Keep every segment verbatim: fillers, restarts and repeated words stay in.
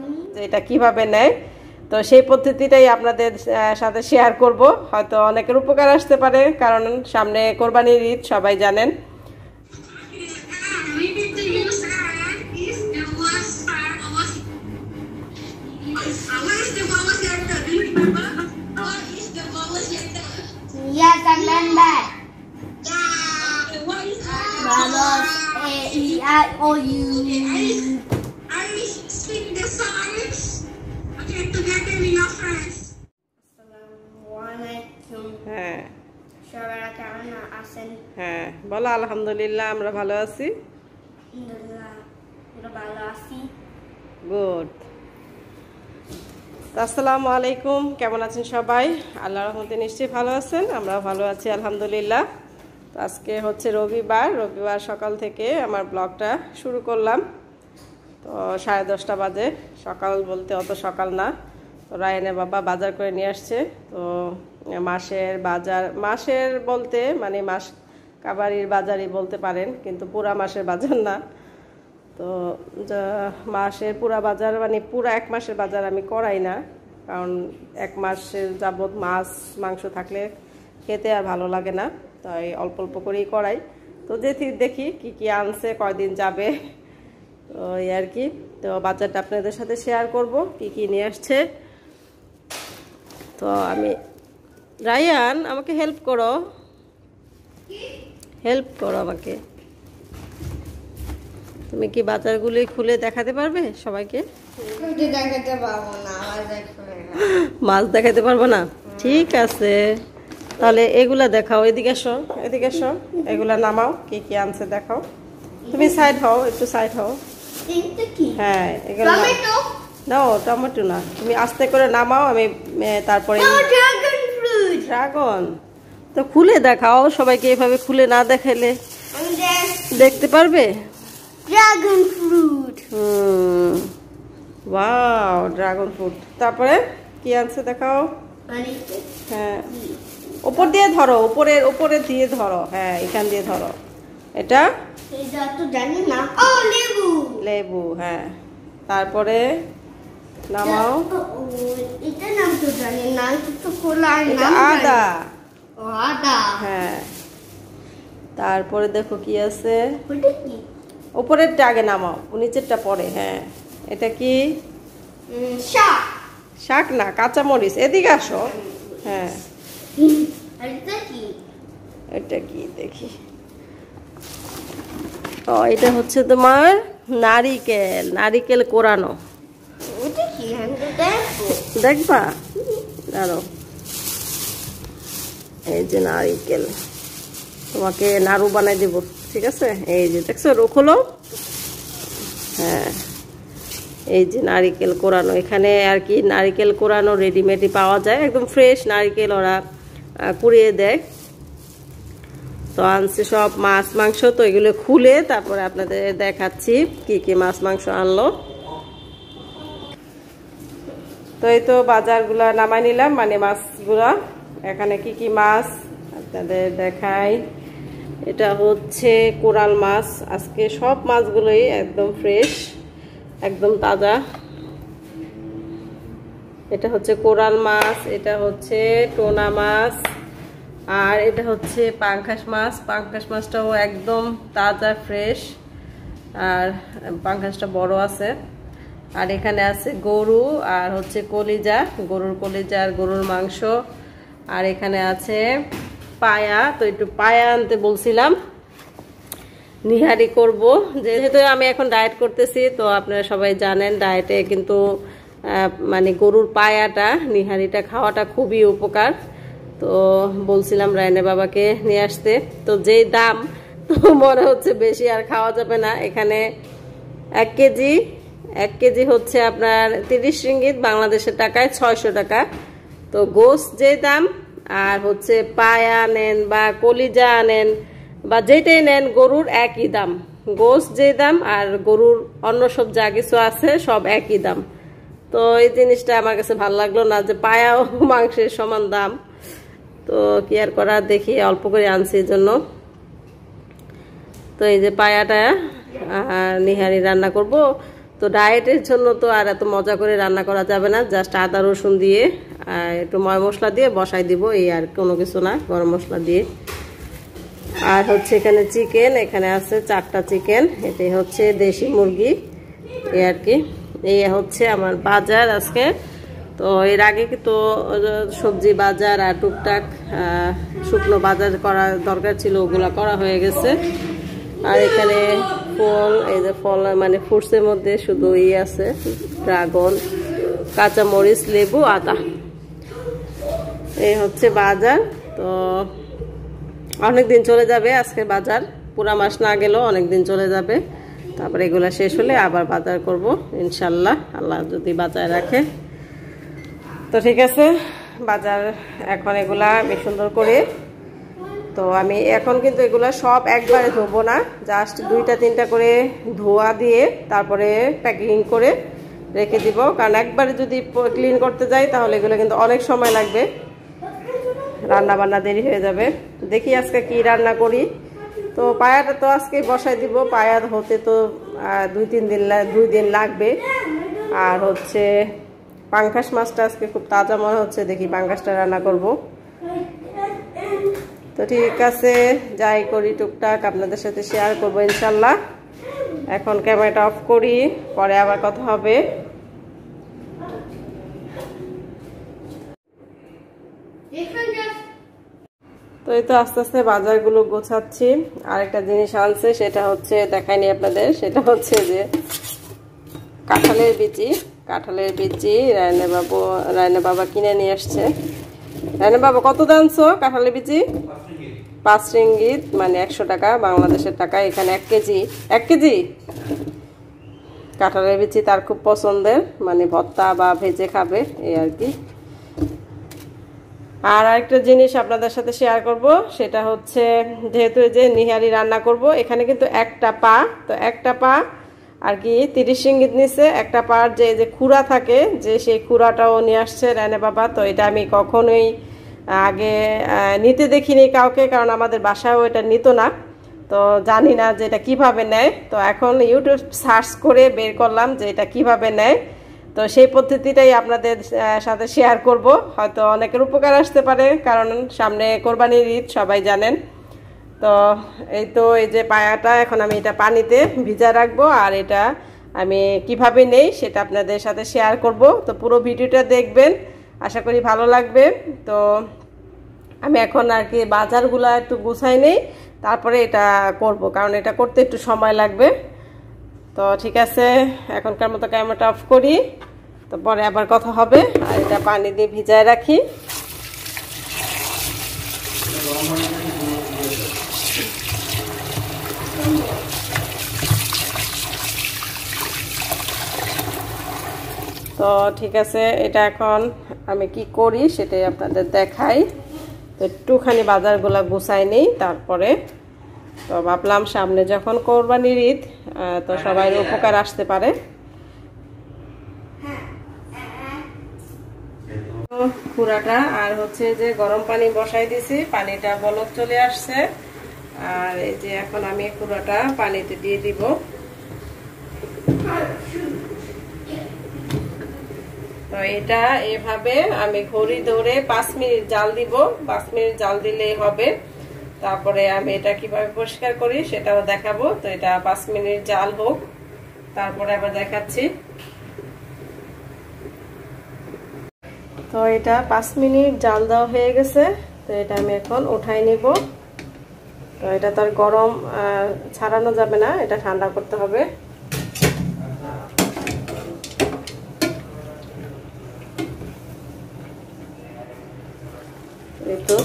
যে এটা কিভাবে নেয়। তো সেই পদ্ধতিটাই আপনাদের সাথে শেয়ার করব, হয়তো অনেকের উপকার আসতে পারে, কারণ সামনে কোরবানির ঈদ সবাই জানেন। Yes, I remember. Vamos, E I O U. I speak the songs. Okay, together with your friends. Assalamualaikum. হ্যাঁ সবাই কেমন আছেন? হ্যাঁ বলো আলহামদুলিল্লাহ, আমরা ভালো আছি। আলহামদুলিল্লাহ আমরা ভালো আছি। গুড। আসসালামু আলাইকুম, কেমন আছেন সবাই? আল্লাহর রহমতে নিশ্চয়ই ভালো আছেন, আমরাও ভালো আছি আলহামদুলিল্লাহ। তো আজকে হচ্ছে রবিবার, রবিবার সকাল থেকে আমার ব্লগটা শুরু করলাম। তো সাড়ে দশটা বাজে, সকাল বলতে অত সকাল না। তো রায়ানের বাবা বাজার করে নিয়ে আসছে। তো মাসের বাজার, মাসের বলতে মানে মাস কাবারির বাজারই বলতে পারেন, কিন্তু পুরা মাসের বাজার না। তো মাসের পুরা বাজার মানে পুরা এক মাসের বাজার আমি করাই না, কারণ এক মাসের যাবৎ মাছ মাংস থাকলে খেতে আর ভালো লাগে না, তাই অল্প অল্প করেই করাই। তো দেখি দেখি কি কি আনছে, কয়দিন যাবে, তো এই আর কি। তো বাজারটা আপনাদের সাথে শেয়ার করব কি কি নিয়ে আসছে। তো আমি, রায়ান আমাকে হেল্প করো, হেল্প করো আমাকে। তুমি কি বাজারগুলি খুলে দেখাতে পারবে সবাইকে? দেখাতে পারবো না, মাছ দেখাতে পারবো না, ঠিক আছে। তাহলে এগুলা দেখাও, এদিকে এসো, এদিকে এসো, এগুলা নামাও, কি কি আনছে দেখাও। তুমি সাইড হও, একটু সাইড হও। হ্যাঁ এগুলো নাও, টমেটো না, তুমি আস্তে করে নামাও, আমি তারপরে। ড্রাগন তো খুলে দেখাও সবাইকে, এভাবে খুলে না দেখাইলে দেখতে পারবে। Dragon fruit. Hmm, wow dragon fruit. তারপরে কি আনছে দেখাও। হ্যাঁ উপর দিয়ে ধরো, উপরের উপরে দিয়ে ধরো, হ্যাঁ এখান দিয়ে ধরো। এটা এটা তো জানি না। ও লেবু, লেবু, হ্যাঁ। তারপরে নামাও। এটা নাম তো জানি না, তো খোলা এটা আদা। ও আদা, হ্যাঁ। তারপরে দেখো কি আছে, ওটা কি? উপরেরটা আগে নামাও, নিচেরটা পরে। হ্যাঁ এটা কি? শাক। শাক না, কাঁচামরিচ। এদিকে আসো। হ্যাঁ এটা কি? এটা কি দেখি। ও এটা হচ্ছে তোমার নারিকেল, নারিকেল কোরানো। ওটা কি? দেখবা দাঁড়ো, এই যে নারিকেল, তোমাকে নাড়ু বানাই দেবো, ঠিক আছে? এই যে দেখছো, খোলো। হ্যাঁ এই যে নারিকেল কোরানো, এখানে আর কি নারিকেল কোরানো রেডিমেডই পাওয়া যায়, একদম ফ্রেশ নারিকেল ওরা কুড়িয়ে দেয়। তো আনছে সব মাছ মাংস, তো এগুলো খুলে তারপরে আপনাদের দেখাচ্ছি কি কি মাছ মাংস আনলো। তো এই তো বাজারগুলা নামাই নিলাম, মানে মাছগুলা। এখানে কি কি মাছ আপনাদের দেখাই। এটা হচ্ছে কোরাল মাছ, আজকে সব মাছগুলোই একদম ফ্রেশ, একদম তাজা। এটা হচ্ছে কোরাল মাছ, এটা হচ্ছে টোনা মাছ, আর এটা হচ্ছে পাঙ্খাস মাছ। পাঙ্খাস মাছটাও একদম তাজা ফ্রেশ, আর পাঙ্খাসটা বড় আছে। আর এখানে আছে গরু, আর হচ্ছে কলিজা, গরুর কলিজা আর গরুর মাংস। আর এখানে আছে পায়া, তো একটু পায়া আনতে বলছিলাম, নিহারি করব। যেহেতু আমি এখন ডায়েট করতেছি, তো আপনারা সবাই জানেন ডায়েটে কিন্তু মানে গরুর পায়াটা, নিহারিটা খাওয়াটা খুবই উপকার। তো বলছিলাম রায়নের বাবাকে নিয়ে আসতে, তো যেই দাম, তো মনে হচ্ছে বেশি আর খাওয়া যাবে না। এখানে এক কেজি এক কেজি হচ্ছে আপনার তিরিশ রিঙ্গিত, বাংলাদেশের টাকায় ছয়শো টাকা। তো গোস্ত যে দাম, আর হচ্ছে পায়া নেন বা কলিজা আনেন বা যেটাই নেন, গরুর একই দাম। গোস্ত যে দাম আর গরুর অন্য সব যা কিছু আছে সব একই দাম। তো এই জিনিসটা আমার কাছে ভালো লাগলো না, যে পায়া ও মাংসের সমান দাম। তো কি আর করা, দেখি অল্প করে আনছি এই জন্য। তো এই যে পায়াটা নিহারি রান্না করব। তো তো ডায়েটের জন্য তো আর এত মজা করে রান্না করা যাবে না, জাস্ট আদা রসুন দিয়ে একটু ময় মশলা দিয়ে বসাই দিব, এই আর কোনো কিছু না, গরম মশলা দিয়ে। আর হচ্ছে এখানে চিকেন, এখানে আছে চারটা চিকেন, এটাই হচ্ছে দেশি মুরগি, এই আর কি। এই হচ্ছে আমার বাজার আজকে। তো এর আগে তো সবজি বাজার আর টুকটাক শুকনো বাজার করা দরকার ছিল, ওগুলো করা হয়ে গেছে। আর এখানে ফল, এই যে ফল মানে ফ্রুটসের মধ্যে শুধু ই আছে, ড্রাগন, কাঁচামরিচ, লেবু, আদা। এই হচ্ছে বাজার। তো অনেক দিন চলে যাবে আজকে বাজার, পুরা মাস না গেলেও অনেক দিন চলে যাবে। তারপরে এগুলা শেষ হলে আবার বাজার করব ইনশাল্লাহ, আল্লাহ যদি বাজার রাখে। তো ঠিক আছে, বাজার এখন এগুলা বেশ সুন্দর করে, তো আমি এখন কিন্তু এগুলা সব একবারে ধোবো না, জাস্ট দুইটা তিনটা করে ধোয়া দিয়ে তারপরে প্যাকিং করে রেখে দিব, কারণ একবারে যদি ক্লিন করতে যাই তাহলে এগুলো কিন্তু অনেক সময় লাগবে, রান্না বান্না দেরি হয়ে যাবে। দেখি আজকে কি রান্না করি। তো পায়াটা তো আজকে বসাই দিব, পায়া হতে তো দুই তিন দিন দুই দিন লাগবে। আর হচ্ছে পাঙ্গাস মাছটা আজকে খুব তাজা মনে হচ্ছে, দেখি পাঙ্গাসটা রান্না করব। তো ঠিক আছে, যাই করি টুকটাক আপনাদের সাথে শেয়ার করবো ইনশাল্লাহ। এখন ক্যামেরাটা অফ করি, পরে আবার কথা হবে। তো এই তো আস্তে আস্তে বাজারগুলো গোছাচ্ছি। আরেকটা জিনিস আনছে, সেটা হচ্ছে দেখাইনি আপনাদের, সেটা হচ্ছে যে কাঁঠালের বিচি। কাঁঠালের বিচি রায়না বাবু রায়না বাবা কিনে নিয়ে আসছে। রায়না বাবা কত দামছো কাঁঠালের বিচি? পাঁচ রিঙ্গিত, মানে একশো টাকা বাংলাদেশের টাকা। এখানে এক কেজি এক কেজি কাঁঠালের বিচি তার খুব পছন্দের, মানে ভর্তা বা ভেজে খাবে, এই আর কি। আর আরেকটা জিনিস আপনাদের সাথে শেয়ার করব, সেটা হচ্ছে যেহেতু যে নিহারি রান্না করব, এখানে কিন্তু একটা পা, তো একটা পা আর কি তিরিশ রিঙ্গিত নিচ্ছে। একটা পার যে যে খুরা থাকে, যে সেই খুরাটাও নিয়ে আসছে রায়না বাবা। তো এটা আমি কখনোই আগে নিতে দেখিনি কাউকে, কারণ আমাদের বাসায়ও এটা নিত না, তো জানি না যে এটা কীভাবে নেয়। তো এখন ইউটিউব সার্চ করে বের করলাম যে এটা কীভাবে নেয়, তো সেই পদ্ধতিটাই আপনাদের সাথে শেয়ার করব। হয়তো অনেকের উপকার আসতে পারে, কারণ সামনে কোরবানির ঈদ সবাই জানেন। তো এই তো এই যে পায়াটা এখন আমি এটা পানিতে ভিজা রাখবো, আর এটা আমি কিভাবে নেই সেটা আপনাদের সাথে শেয়ার করব। তো পুরো ভিডিওটা দেখবেন, আশা করি ভালো লাগবে। তো আমি এখন আর কি বাজারগুলো একটু গুছাই নেই, তারপরে এটা করব, কারণ এটা করতে একটু সময় লাগবে। তো ঠিক আছে, এখনকার মতো ক্যামেরাটা অফ করি, তো পরে আবার কথা হবে। আর এটা পানি দিয়ে ভিজায় রাখি। তো ঠিক আছে, এটা এখন আমি কি করি সেটাই আপনাদের দেখাই। তো একটুখানি বাজারগুলা গুছাই নেই তারপরে। তো ভাবলাম সামনে যখন কোরবানির ঈদ, তো সবাই উপকার আসতে পারে। খুরাটা আর হচ্ছে যে গরম পানি বসাই দিছি, পানিটা বলক চলে আসছে। আর এই যে এখন আমি খুরাটা পানিতে দিয়ে দিব। তো এটা এভাবে আমি ঘড়ি ধরে পাঁচ মিনিট জাল দিব, পাঁচ মিনিট জাল দিলেই হবে। তারপরে আমি এটা কিভাবে পরিষ্কার করি সেটাও দেখাবো। তো এটা পাঁচ মিনিট জাল হোক, তারপরে আবার দেখাচ্ছি। তো এটা পাঁচ মিনিট জাল দেওয়া হয়ে গেছে। তো এটা আমি এখন উঠাই নিব। তো এটা তার গরম ছাড়ানো যাবে না, এটা ঠান্ডা করতে হবে। এই তো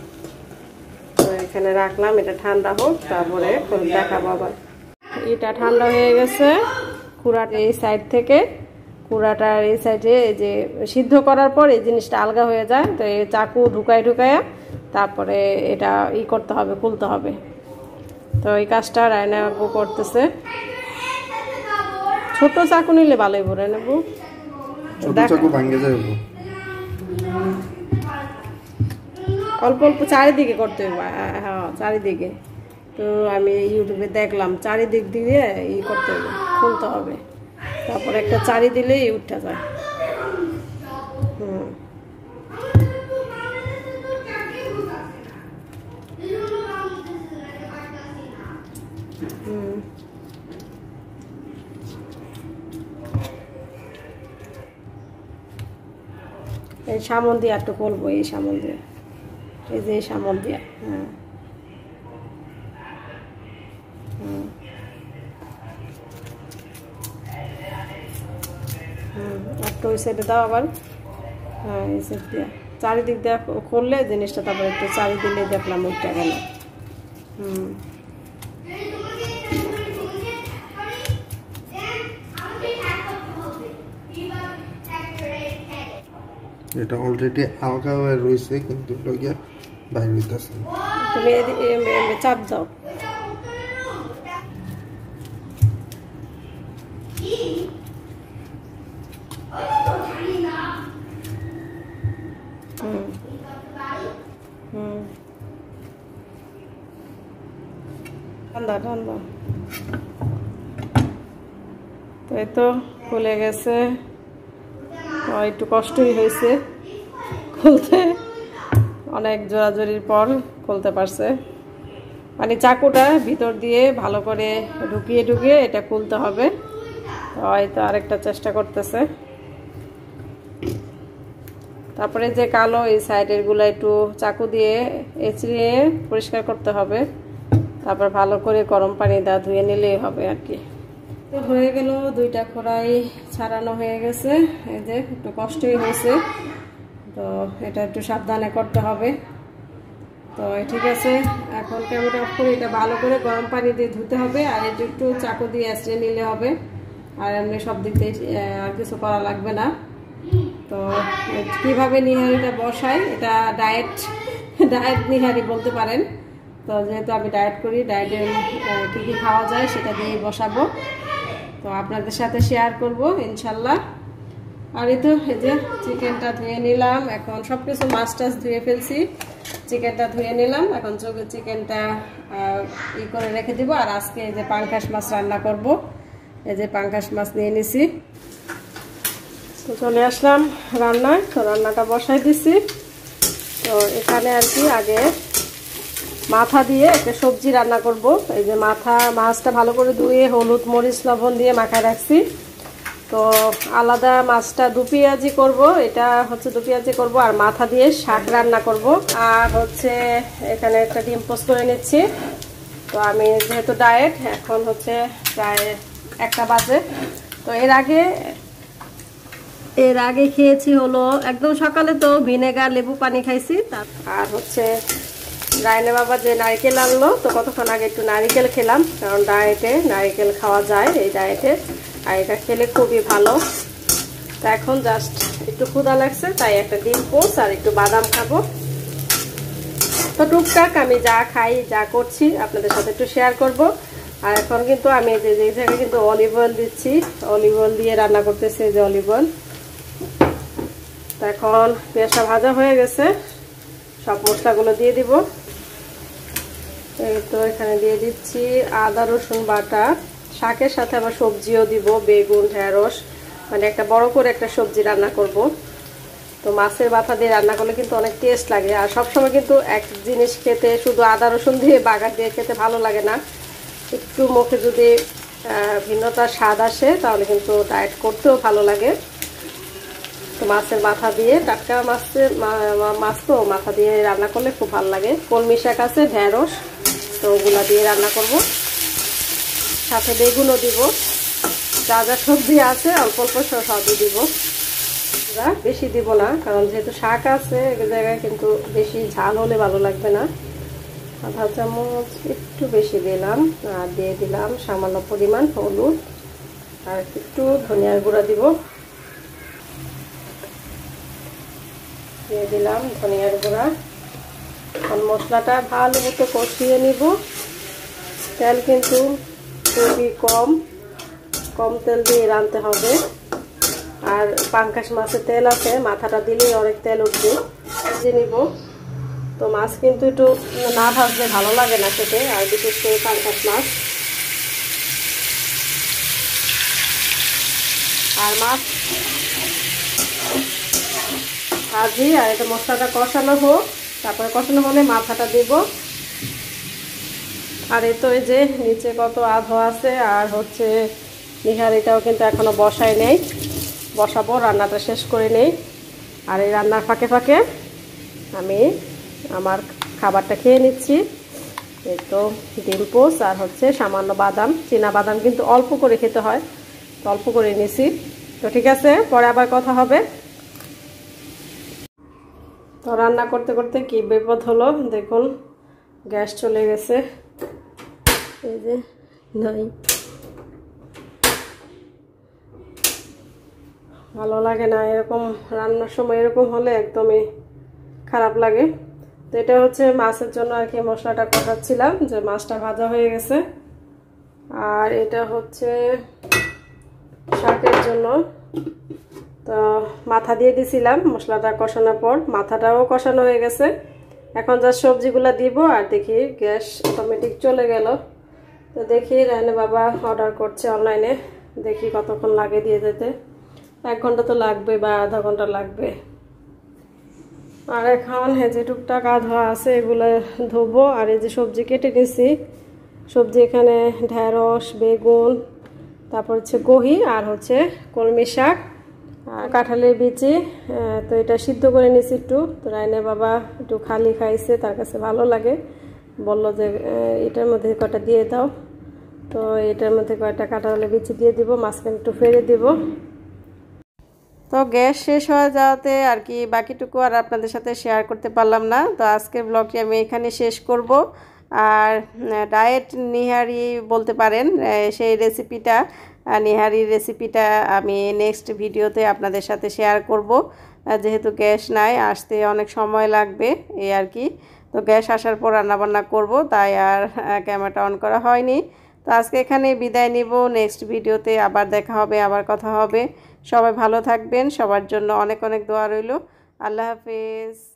এখানে রাখলাম, এটা ঠান্ডা হোক, তারপরে দেখাবো আবার। এটা ঠান্ডা হয়ে গেছে। কুড়াটা এই সাইড থেকে, কুড়াটার এই সাইডে এই যে সিদ্ধ করার পর এই জিনিসটা আলগা হয়ে যায়। তো এই চাকু ঢুকায় ঢুকায়া তারপরে এটা ই করতে হবে, খুলতে হবে। তো এই কাজটা রায়না বাবু করতেছে। ছোট চাকু নিলে ভালোই ভরে নেব, অল্প অল্প চারিদিকে করতে হবে। হ্যাঁ চারিদিকে। তো আমি ইউটিউবে দেখলাম চারিদিক দিয়ে ই করতে হবে, খুলতে হবে। তারপরে একটা চারি দিলেই উঠে যায়। হুম হুম এই সামন দিয়ে একটু করবো, এই সামন দিয়ে, এই যে এই সামন দিয়ে। হ্যাঁ হুম হুম একটু ওই সাইডে দাও আবার। হ্যাঁ এই সাইড দিয়ে চারিদিক দিয়ে করলে জিনিসটা তারপর একটু চারি দিলে দেখলাম উঠে গেল। হুম এটা অলরেডি হালকা হয়ে রয়েছে কিন্তু লগিয়া বাইরে হইতাছে। তুমি চাপ দাও। হুম হুম ঠান্ডা ঠান্ডা তো এই তো খুলে গেছে। একটু কষ্টই হয়েছে খুলতে, অনেক জোরাজোরির পর খুলতে পারছে। মানে চাকুটা ভিতর দিয়ে ভালো করে ঢুকিয়ে ঢুকিয়ে এটা খুলতে হবে। হয়তো আরেকটা চেষ্টা করতেছে। তারপরে যে কালো এই সাইডের গুলা একটু চাকু দিয়ে এঁচড়িয়ে পরিষ্কার করতে হবে। তারপর ভালো করে গরম পানি দা ধুয়ে নিলেই হবে আর কি। তো হয়ে গেল, দুইটা খোড়াই ছাড়ানো হয়ে গেছে। এই যে একটু কষ্টই হয়েছে, তো এটা একটু সাবধানে করতে হবে। তো ঠিক আছে, এখন ক্যামেরা অফ করে এটা ভালো করে গরম পানি দিয়ে ধুতে হবে। আর এটা একটু চাকু দিয়ে এঁচড়ে নিলে হবে। আর এমনি সব দিক দিয়ে আর কিছু করা লাগবে না। তো কিভাবে নিহারিটা বসাই, এটা ডায়েট ডায়েট নিহারি বলতে পারেন। তো যেহেতু আমি ডায়েট করি, ডায়েটে কী কী খাওয়া যায় সেটা দিয়েই বসাবো। তো আপনাদের সাথে শেয়ার করব ইনশাল্লাহ। আর এই তো এই যে চিকেনটা ধুয়ে নিলাম। এখন সব কিছু মাছ টাছ ধুয়ে ফেলছি, চিকেনটা ধুয়ে নিলাম। এখন চিকেনটা ই করে রেখে দিব। আর আজকে এই যে পাঙ্কাশ মাছ রান্না করব। এই যে পাঙ্কাশ মাছ নিয়ে নিছি। তো চলে আসলাম রান্নায়। তো রান্নাটা বসাই দিছি। তো এখানে আর কি আগে মাথা দিয়ে একটা সবজি রান্না করব। এই যে মাথা মাছটা ভালো করে ধুয়ে হলুদ মরিচ লবণ দিয়ে মাখায় রাখছি। তো আলাদা মাছটা দু পেঁয়াজি করব, এটা হচ্ছে দু পেঁয়াজি করব। আর মাথা দিয়ে শাক রান্না করব। আর হচ্ছে এখানে একটা ডিম পোস্ট করে নিচ্ছি। তো আমি যেহেতু ডায়েট, এখন হচ্ছে প্রায় একটা বাজে। তো এর আগে এর আগে খেয়েছি হলো একদম সকালে তো ভিনেগার লেবু পানি খাইছি। আর হচ্ছে রায়না বাবা যে নারকেল আনলো, তো কতক্ষণ আগে একটু নারকেল খেলাম, কারণ ডায়েটে নারকেল খাওয়া যায় এই ডায়েটে। আর এটা খেলে খুবই ভালো। তো এখন জাস্ট একটু ক্ষুধা লাগছে, তাই একটা ডিম পোস্ট আর একটু বাদাম খাবো। তো টুকটাক আমি যা খাই যা করছি আপনাদের সাথে একটু শেয়ার করব। আর এখন কিন্তু আমি যে যে জায়গায় কিন্তু অলিভ অয়েল দিচ্ছি, অলিভ অয়েল দিয়ে রান্না করতেছি। যে অলিভ অয়েল, তো এখন পেঁয়াজটা ভাজা হয়ে গেছে, সব মশলাগুলো দিয়ে দিব। এই তো এখানে দিয়ে দিচ্ছি আদা রসুন বাটা। শাকের সাথে আবার সবজিও দিব, বেগুন ঢেঁড়স, মানে একটা বড় করে একটা সবজি রান্না করব। তো মাছের মাথা দিয়ে রান্না করলে কিন্তু অনেক টেস্ট লাগে। আর সবসময় কিন্তু এক জিনিস খেতে শুধু আদা রসুন দিয়ে বাগার দিয়ে খেতে ভালো লাগে না। একটু মুখে যদি ভিন্নতার স্বাদ আসে তাহলে কিন্তু ডায়েট করতেও ভালো লাগে। তো মাছের মাথা দিয়ে, টাটকা মাছের মাছ তো মাথা দিয়ে রান্না করলে খুব ভালো লাগে। কলমি শাক আছে, ঢেঁড়স, তো ওগুলা দিয়ে রান্না করব। সাথে বেগুনও দিব। যা যা সবজি আছে অল্প অল্প সবই দিব, বেশি দিব না, কারণ যেহেতু শাক আছে এক জায়গায় কিন্তু বেশি ঝাল হলে ভালো লাগবে না। আধা চামচ একটু বেশি দিলাম। আর দিয়ে দিলাম সামান্য পরিমাণ হলুদ, আর একটু ধনিয়ার গুঁড়া দিব। দিয়ে দিলাম ধনিয়ার গুঁড়া। এখন মশলাটা ভালো মতো কষিয়ে নিব। তেল কিন্তু খুবই কম কম তেল দিয়ে রাঁধতে হবে। আর পাঙ্কাশ মাছের তেল আছে, মাথাটা দিলেই অনেক তেল উঠবে। ভেজে নিব। তো মাছ কিন্তু একটু না ভাজলে ভালো লাগে না খেতে, আর বিশেষ করে পাঙ্কাশ মাছ। আর মাছ ভাজি, আর এটা মশলাটা কষানো হোক, তারপরে কষানো হলে মাথাটা দেব। আর এই তো এই যে নিচে কত আধো আছে, আর হচ্ছে নিহারিটাও কিন্তু এখনো বসায় নেই, বসাবো, রান্নাটা শেষ করে নেই। আর এই রান্নার ফাঁকে ফাঁকে আমি আমার খাবারটা খেয়ে নিচ্ছি। এই তো ডিম পোস্ট আর হচ্ছে সামান্য বাদাম, চীনা বাদাম কিন্তু অল্প করে খেতে হয়, তো অল্প করে নিছি। তো ঠিক আছে, পরে আবার কথা হবে। তো রান্না করতে করতে কি বিপদ হলো দেখুন, গ্যাস চলে গেছে। এই যে নাই, ভালো লাগে না এরকম রান্নার সময়, এরকম হলে একদমই খারাপ লাগে। তো এটা হচ্ছে মাছের জন্য আর কি মশলাটা কষাচ্ছিলাম, যে মাছটা ভাজা হয়ে গেছে। আর এটা হচ্ছে শাকের জন্য, তো মাথা দিয়ে দিছিলাম মশলাটা কষানোর পর, মাথাটাও কষানো হয়ে গেছে। এখন যা সবজিগুলো দিব, আর দেখি গ্যাস অটোমেটিক চলে গেল। তো দেখি রায়না বাবা অর্ডার করছে অনলাইনে, দেখি কতক্ষণ লাগে দিয়ে যেতে। এক ঘন্টা তো লাগবে বা আধা ঘন্টা লাগবে। আর এখন এই যে টুকটাক আধা আছে এগুলো ধোবো। আর এই যে সবজি কেটে নিছি, সবজি এখানে ঢেঁড়স, বেগুন, তারপর হচ্ছে গহি, আর হচ্ছে কলমি শাক, আর কাঁঠালের বিচি। তো এটা সিদ্ধ করে নিছি একটু। তো রায়না বাবা একটু খালি খাইছে, তার কাছে ভালো লাগে, বললো যে এটার মধ্যে কয়টা দিয়ে দাও। তো এটার মধ্যে কয়টা কাঁঠালের বিচি দিয়ে দিব, মাঝখানে একটু ফেলে দিব। তো গ্যাস শেষ হয়ে যাওয়াতে আর কি বাকিটুকু আর আপনাদের সাথে শেয়ার করতে পারলাম না। তো আজকের ব্লগটি আমি এখানে শেষ করব। আর ডায়েট নিহারি বলতে পারেন, সেই রেসিপিটা, নিহারির রেসিপিটা আমি নেক্সট ভিডিওতে আপনাদের সাথে শেয়ার করব, যেহেতু গ্যাস নাই, আসতে অনেক সময় লাগবে এই আর কি। তো গ্যাস আসার পর রান্নাবান্না করব, তাই আর ক্যামেরাটা অন করা হয়নি। তো আজকে এখানে বিদায় নিব, নেক্সট ভিডিওতে আবার দেখা হবে, আবার কথা হবে। সবাই ভালো থাকবেন, সবার জন্য অনেক অনেক দোয়া রইল। আল্লাহ হাফেজ।